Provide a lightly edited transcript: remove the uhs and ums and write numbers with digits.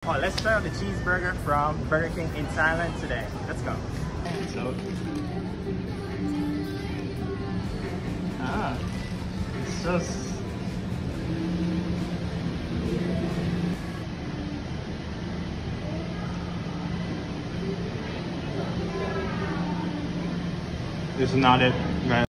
Oh, let's try out the cheeseburger from Burger King in Thailand today. Let's go. So, it's so. This is not it, man.